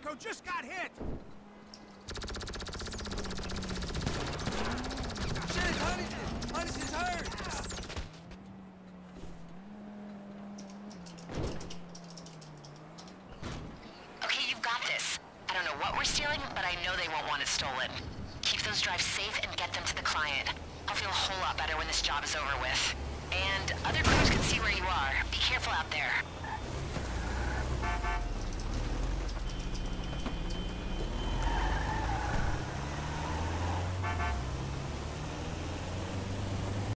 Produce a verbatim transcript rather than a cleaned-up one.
Marco just got hit! Shit, Huntington! Huntington's hurt! Okay, you've got this. I don't know what we're stealing, but I know they won't want it stolen. Keep those drives safe and get them to the client. I'll feel a whole lot better when this job is over with. And other crews can see where you are. Be careful out there.